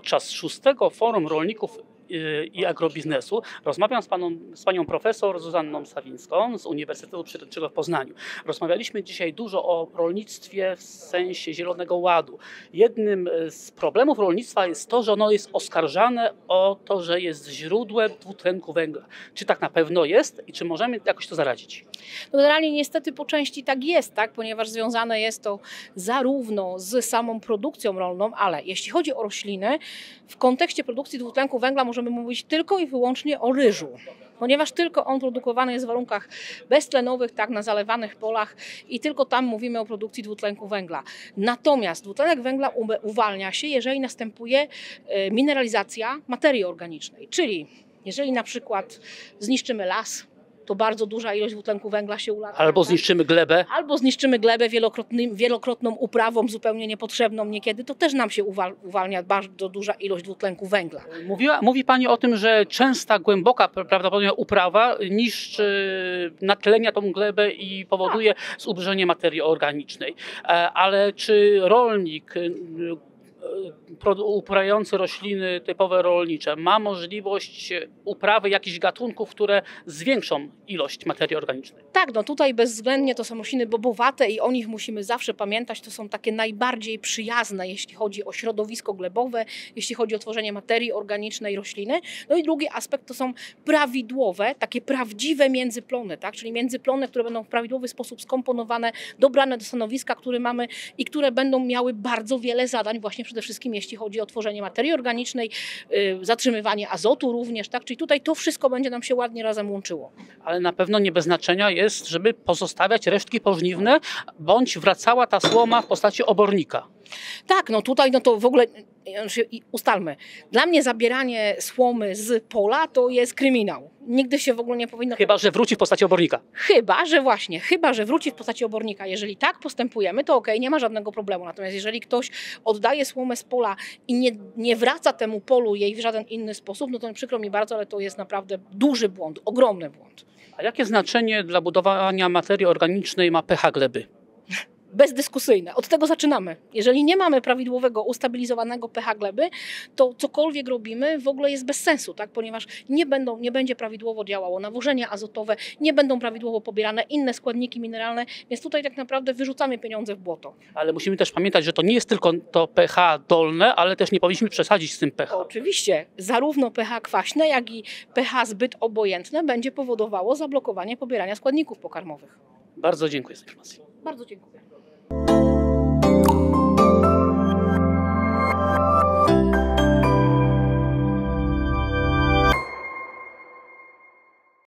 podczas 6. Forum Rolników i Agrobiznesu rozmawiam z panią profesor Zuzanną Sawińską z Uniwersytetu Przyrodniczego w Poznaniu. Rozmawialiśmy dzisiaj dużo o rolnictwie w sensie Zielonego Ładu. Jednym z problemów rolnictwa jest to, że ono jest oskarżane o to, że jest źródłem dwutlenku węgla. Czy tak na pewno jest i czy możemy jakoś to zaradzić? No generalnie niestety po części tak jest, tak? Ponieważ związane jest to zarówno z samą produkcją rolną, ale jeśli chodzi o rośliny, w kontekście produkcji dwutlenku węgla możemy mówić tylko i wyłącznie o ryżu, ponieważ tylko on produkowany jest w warunkach beztlenowych, tak, na zalewanych polach i tylko tam mówimy o produkcji dwutlenku węgla. Natomiast dwutlenek węgla uwalnia się, jeżeli następuje mineralizacja materii organicznej, czyli jeżeli na przykład zniszczymy las, to bardzo duża ilość dwutlenku węgla się ulatnia. Albo zniszczymy glebę. Albo zniszczymy glebę wielokrotną uprawą, zupełnie niepotrzebną niekiedy, to też nam się uwalnia bardzo duża ilość dwutlenku węgla. Mówi pani o tym, że częsta, głęboka prawdopodobnie uprawa niszczy, natlenia tą glebę i powoduje zubożenie materii organicznej. Ale czy rolnik uprawiający rośliny typowe rolnicze ma możliwość uprawy jakichś gatunków, które zwiększą ilość materii organicznej? Tak, no tutaj bezwzględnie to są rośliny bobowate i o nich musimy zawsze pamiętać. To są takie najbardziej przyjazne, jeśli chodzi o środowisko glebowe, jeśli chodzi o tworzenie materii organicznej rośliny. No i drugi aspekt to są prawidłowe, takie prawdziwe międzyplony, tak? Czyli międzyplony, które będą w prawidłowy sposób skomponowane, dobrane do stanowiska, które mamy i które będą miały bardzo wiele zadań właśnie przede wszystkim jeśli chodzi o tworzenie materii organicznej, zatrzymywanie azotu również, tak? Czyli tutaj to wszystko będzie nam się ładnie razem łączyło. Ale na pewno nie bez znaczenia jest, żeby pozostawiać resztki pożniwne, bądź wracała ta słoma w postaci obornika. Tak, no tutaj no to w ogóle ustalmy. Dla mnie zabieranie słomy z pola to jest kryminał. Nigdy się w ogóle nie powinno... Chyba że wróci w postaci obornika. Chyba, że wróci w postaci obornika. Jeżeli tak postępujemy, to okej, nie ma żadnego problemu. Natomiast jeżeli ktoś oddaje słomę z pola i nie wraca temu polu jej w żaden inny sposób, no to przykro mi bardzo, ale to jest naprawdę duży błąd, ogromny błąd. A jakie znaczenie dla budowania materii organicznej ma pH gleby? Bezdyskusyjne. Od tego zaczynamy. Jeżeli nie mamy prawidłowego, ustabilizowanego pH gleby, to cokolwiek robimy w ogóle jest bez sensu, tak? Ponieważ nie będzie prawidłowo działało nawożenie azotowe, nie będą prawidłowo pobierane inne składniki mineralne, więc tutaj tak naprawdę wyrzucamy pieniądze w błoto. Ale musimy też pamiętać, że to nie jest tylko to pH dolne, ale też nie powinniśmy przesadzić z tym pH. Oczywiście, zarówno pH kwaśne, jak i pH zbyt obojętne będzie powodowało zablokowanie pobierania składników pokarmowych. Bardzo dziękuję za informację. Bardzo dziękuję.